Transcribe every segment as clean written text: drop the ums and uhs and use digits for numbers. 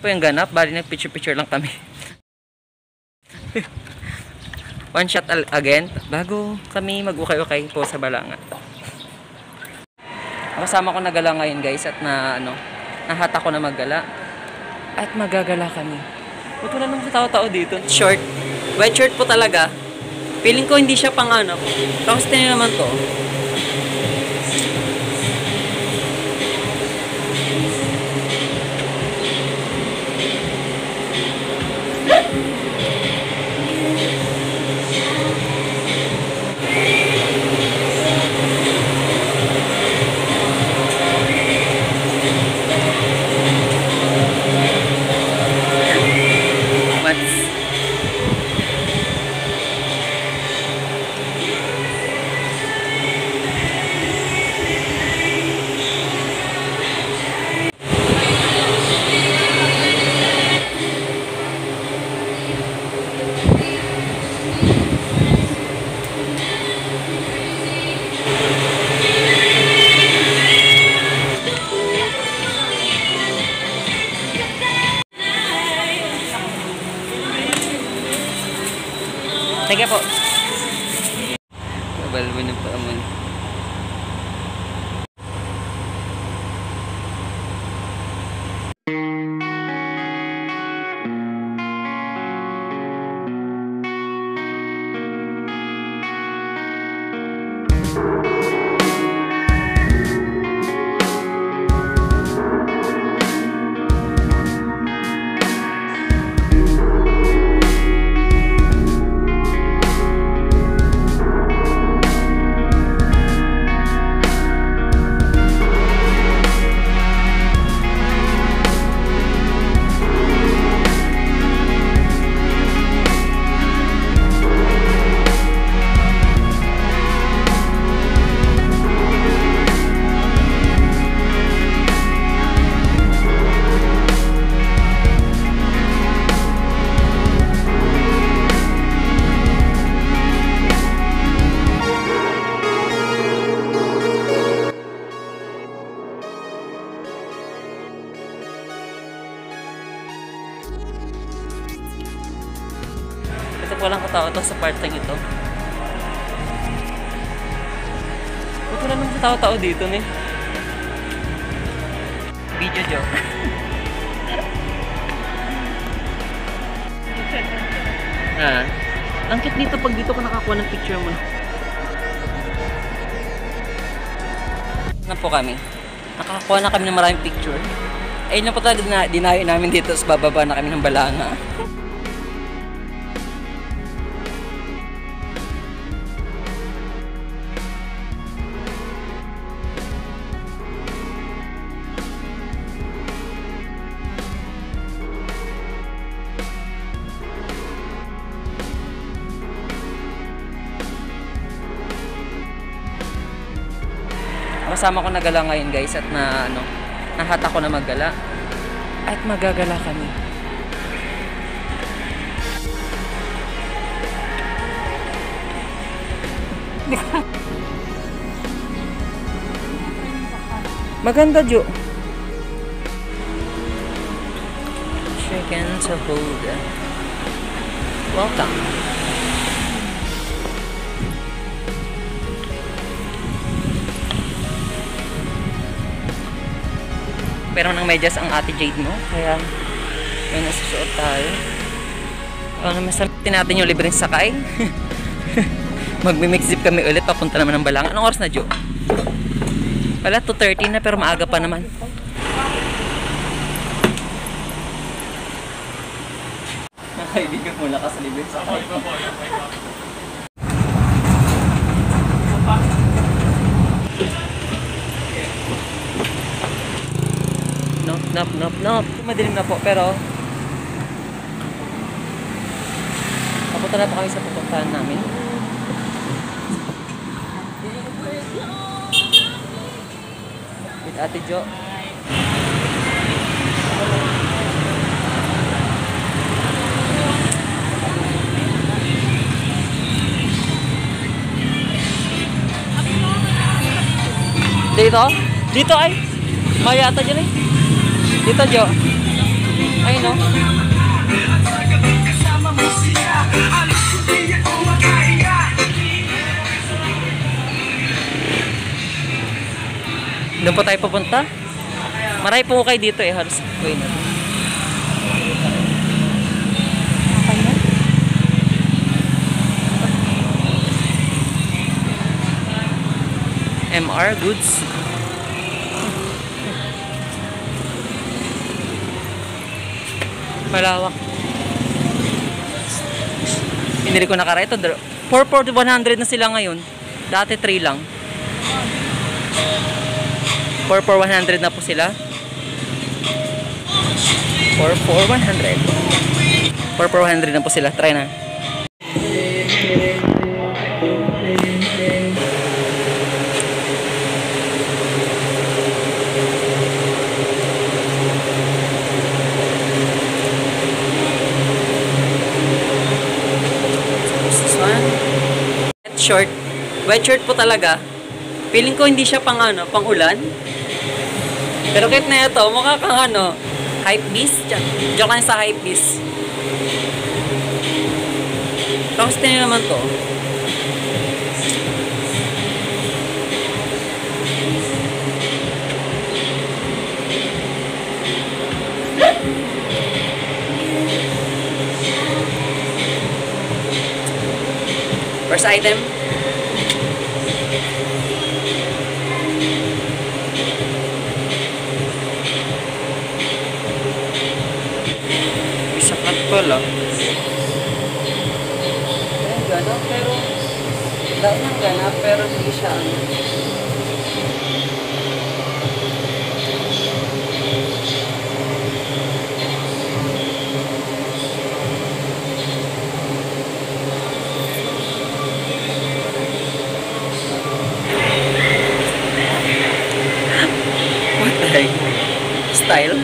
po yung ganap. Bali nag-picture-picture lang kami. One shot again. Bago kami mag-ukay-ukay po sa Balanga. Kasama ko nagala ngayon guys. At nahata ko na maggala. At magagala kami. Ba't wala nang tao-tao dito? Short. White shirt po talaga. Feeling ko hindi siya pang Tapos tingnan naman to. Sige po. Kabalbo na po naman. Ito po lang katao to sa parteng ito. Ba't wala nang tao-tao dito Video joke. Ang cute dito pag dito ka nakakuha ng picture mo. Na po kami. Nakakuha na kami ng maraming picture. Ayun na po talaga na dinayo namin dito sa bababa na kami ng Balanga. Kasama ko nagala ngayon guys at nahata ko na maggala at magagala kami. Maganda Jo. Chicken to hold. Welcome. Pero nang medyas ang ate Jade mo, kaya may nasusuot tayo. Masamitin natin yung libreng sakay. Magmi-mix zip kami ulit, papunta naman ng Balanga. Anong oras na Jo? Wala, 2:30 na pero maaga pa naman. Nakaibigan muna ka sa libreng sakay. Nope. Madilim na po, pero papunta na po kami sa pupuntahan namin. With Ate Jo. Dito ay mayata dyan Dito Jo. Ayun Doon po tayo pupunta. Marami po kayo dito eh. Halos kuya na. MR Goods. Malawak. Pinili ko na kara. Ito, 4,100 na sila ngayon. Dati 3 lang. 4,100 na po sila. 4,100. 4,100 na po sila. Try na. Short. White shirt po talaga. Feeling ko hindi siya pang ano, pang ulan. Pero kahit na ito, mukha kang ano, hype beast. Diyan ka sa hype beast. Tapos tingnan naman to. First item. Sakat pala. Ganap pero dahil ng ganap pero hindi siya ano. What the heck? Style?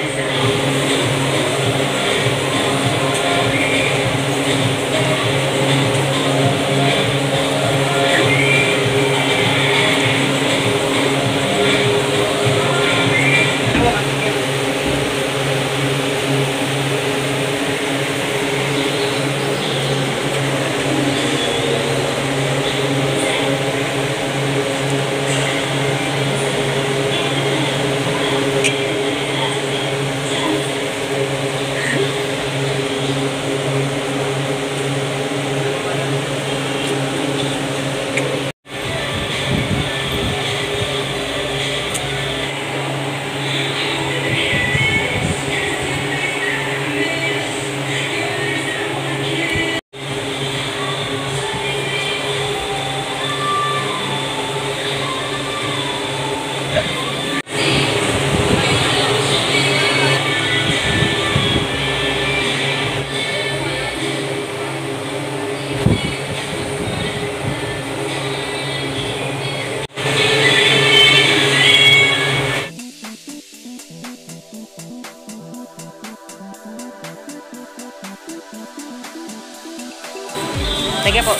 Sige po.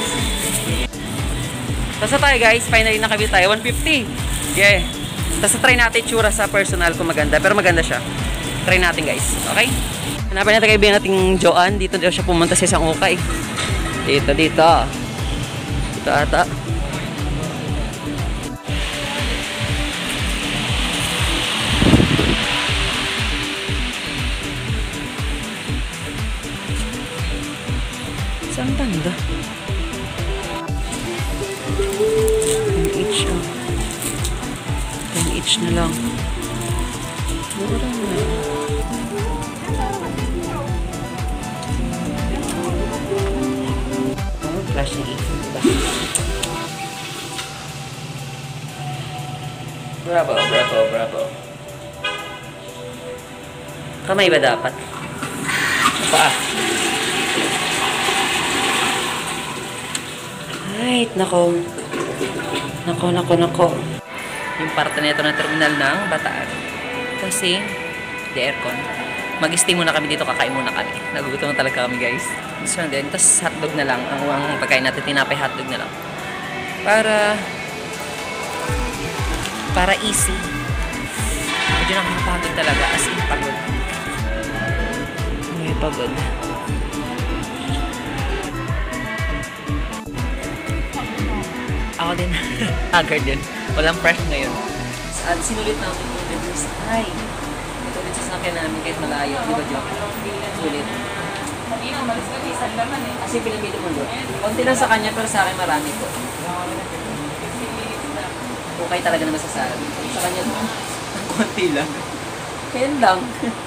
Basta tayo guys, finally nakabit tayo. 150. Yeah. Tapos try natin tsura sa personal kung maganda. Pero maganda siya. Try natin guys. Okay? Hanapin natin kaibigan nating Joanne. Dito daw siya pumunta sa isang ukay. Dito. Dito ata. Saan banda? 10 each oh. 10 each na lang. Mura na. Oh, flashing diba? Bravo. Kamay ba dapat? Paa. Right, nako. Yung parte nito ng terminal ng Bataan. Kasi, the aircon. Mag-stay muna kami dito, kakain muna kami. Nagugutom talaga kami guys. So then, tapos hotdog na lang. Ang pagkain natin, tinapay hotdog na lang. Para easy. Medyo nakakapagod talaga. As in, pagod. Pagod. Ako din. Haggard din. Walang fresh ngayon. Sinulit namin yung reverse. Ay! Ito ulit sa sasakyan namin kahit malayo. Di ba, Jock? Sulit. Kasi pinamili mo doon. Konti lang sa kanya pero sa akin marami po. Okay talaga na masasabi. Sa kanya, konti lang. Kaya lang.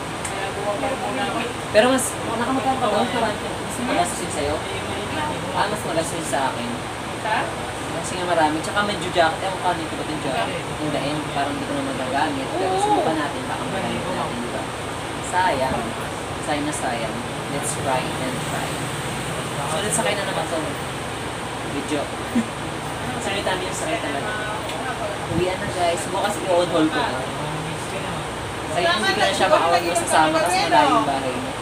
Pero mas, nakamagkano ka daw? Mas malasas yun sa'yo? Mas malasas yun sa akin. Kasi nga marami. Tsaka medyo jacket. Ewan ka dito ba itong jacket? Yung dain, parang hindi ko naman magagamit. Pero subukan natin, baka magamit natin, di ba? Sayang. Sayang na sayang. Let's try and try. So, let's sakay na naman ito. Video. Sakay namin yung sakay talaga. Uwian na guys. Bukas i-on hold ko. Sayang hindi ko na siya makawag yung sasama kasi malayo yung bahay niya.